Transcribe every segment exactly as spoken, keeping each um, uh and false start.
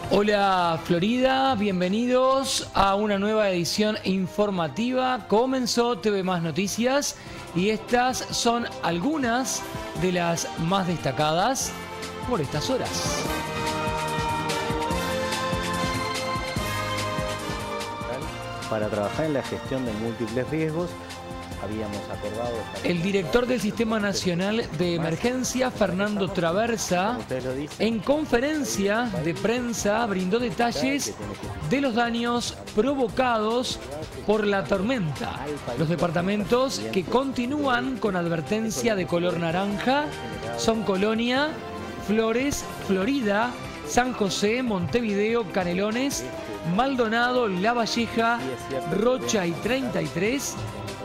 Hola Florida, bienvenidos a una nueva edición informativa. Comenzó T V Más Noticias y estas son algunas de las más destacadas por estas horas. Para trabajar en la gestión de múltiples riesgos, habíamos acordado... El director del Sistema Nacional de Emergencia, Fernando Traversa, en conferencia de prensa brindó detalles de los daños provocados por la tormenta. Los departamentos que continúan con advertencia de color naranja son Colonia, Flores, Florida, San José, Montevideo, Canelones, Maldonado, La Valleja, Rocha y treinta y tres,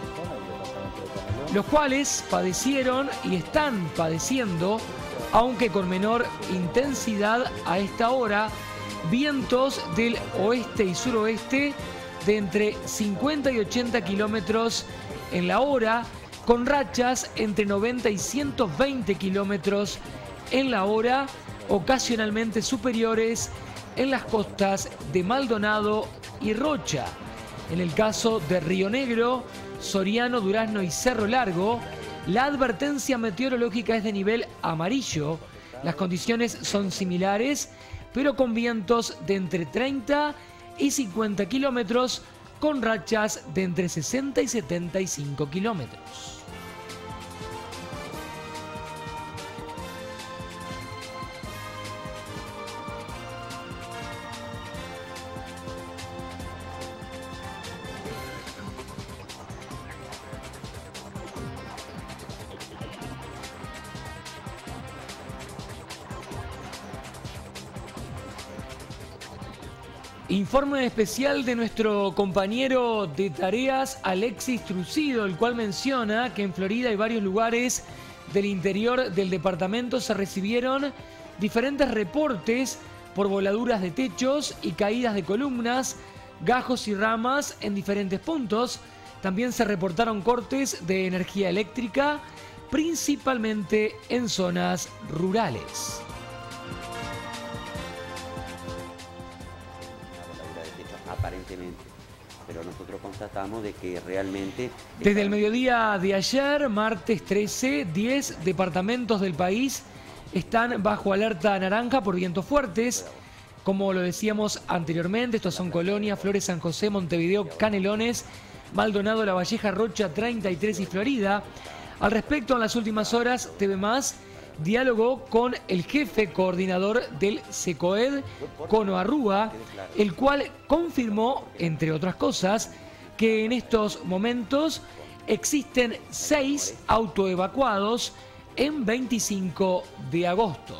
los cuales padecieron y están padeciendo, aunque con menor intensidad a esta hora, vientos del oeste y suroeste de entre cincuenta y ochenta kilómetros en la hora, con rachas entre noventa y ciento veinte kilómetros en la hora, ocasionalmente superiores en las costas de Maldonado y Rocha. En el caso de Río Negro, Soriano, Durazno y Cerro Largo, la advertencia meteorológica es de nivel amarillo. Las condiciones son similares, pero con vientos de entre treinta y cincuenta kilómetros, con rachas de entre sesenta y setenta y cinco kilómetros. Informe especial de nuestro compañero de tareas, Alexis Trucido, el cual menciona que en Florida y varios lugares del interior del departamento se recibieron diferentes reportes por voladuras de techos y caídas de columnas, gajos y ramas en diferentes puntos. También se reportaron cortes de energía eléctrica, principalmente en zonas rurales. Aparentemente, pero nosotros constatamos de que realmente... Desde el mediodía de ayer, martes trece, diez departamentos del país están bajo alerta naranja por vientos fuertes. Como lo decíamos anteriormente, estos son Colonia, Flores, San José, Montevideo, Canelones, Maldonado, La Valleja, Rocha, treinta y tres y Florida. Al respecto, en las últimas horas, T V Más dialogó con el jefe coordinador del SECOED, Cono Arrúa, el cual confirmó, entre otras cosas, que en estos momentos existen seis autoevacuados en veinticinco de agosto.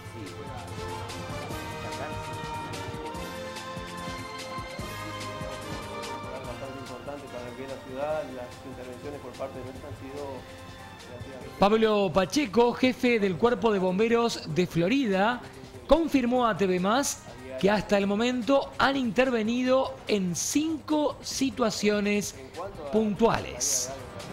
Bastante importante para el bien de la ciudad, las intervenciones por parte de nuestra han sido... Pablo Pacheco, jefe del Cuerpo de Bomberos de Florida, confirmó a T V Más que hasta el momento han intervenido en cinco situaciones puntuales.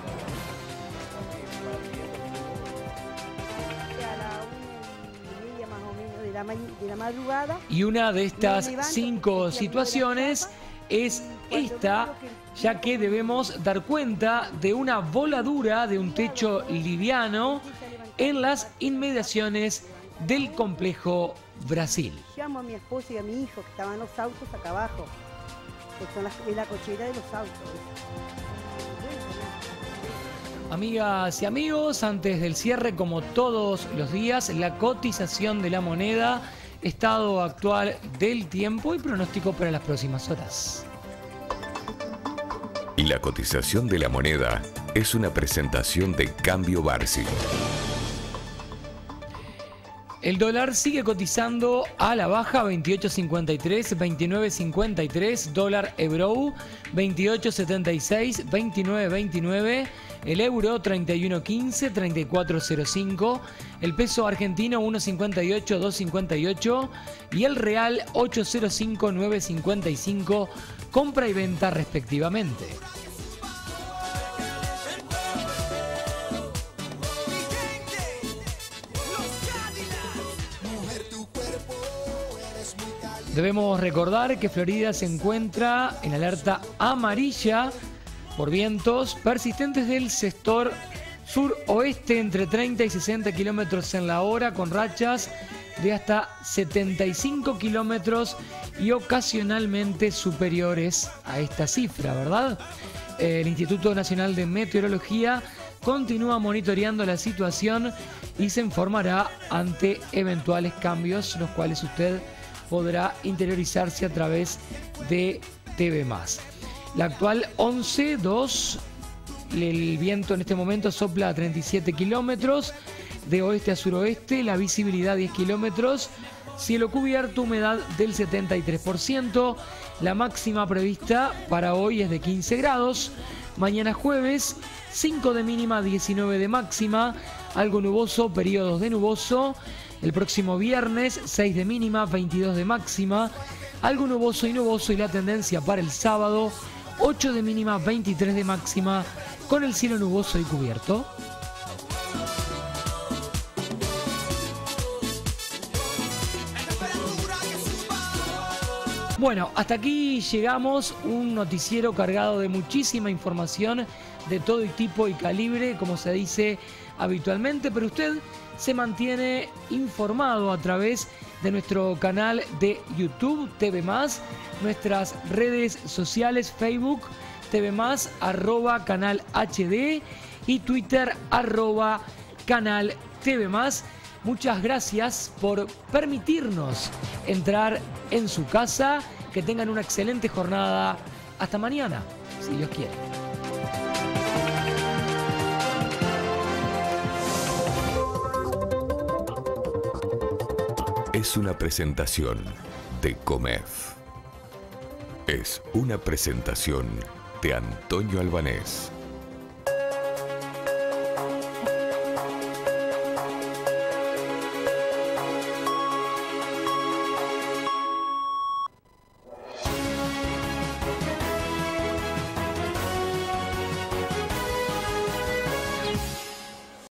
Y una de estas cinco situaciones es esta, ya que debemos dar cuenta de una voladura de un techo liviano en las inmediaciones del complejo Brasil. Llamo a mi esposo y a mi hijo que estaban los autos acá abajo, que son las, en la cochera de los autos. Amigas y amigos, antes del cierre, como todos los días, la cotización de la moneda, estado actual del tiempo y pronóstico para las próximas horas. Y la cotización de la moneda es una presentación de Cambio Barsi. El dólar sigue cotizando a la baja, veintiocho cincuenta y tres, veintinueve cincuenta y tres, dólar euro, veintiocho setenta y seis, veintinueve veintinueve, el euro treinta y uno quince, treinta y cuatro cero cinco, el peso argentino uno cincuenta y ocho, dos cincuenta y ocho y el real ocho cero cinco, nueve cincuenta y cinco, compra y venta respectivamente. Debemos recordar que Florida se encuentra en alerta amarilla por vientos persistentes del sector sur-oeste entre treinta y sesenta kilómetros en la hora, con rachas de hasta setenta y cinco kilómetros y ocasionalmente superiores a esta cifra, ¿verdad? El Instituto Nacional de Meteorología continúa monitoreando la situación y se informará ante eventuales cambios, los cuales usted podrá interiorizarse a través de T V más. La actual once dos, el viento en este momento sopla a treinta y siete kilómetros, de oeste a suroeste, la visibilidad diez kilómetros, cielo cubierto, humedad del setenta y tres por ciento, la máxima prevista para hoy es de quince grados, mañana jueves cinco de mínima, diecinueve de máxima, algo nuboso, periodos de nuboso, el próximo viernes seis de mínima, veintidós de máxima, algo nuboso y nuboso, y la tendencia para el sábado ocho de mínima, veintitrés de máxima, con el cielo nuboso y cubierto. Bueno, hasta aquí llegamos, un noticiero cargado de muchísima información de todo tipo y calibre, como se dice habitualmente, pero usted se mantiene informado a través de nuestro canal de YouTube, T V más, nuestras redes sociales, Facebook, T V más, arroba canal H D y Twitter, arroba canal T V más. Muchas gracias por permitirnos entrar en su casa. Que tengan una excelente jornada. Hasta mañana, si Dios quiere. Es una presentación de Comef. Es una presentación de Antonio Albanés.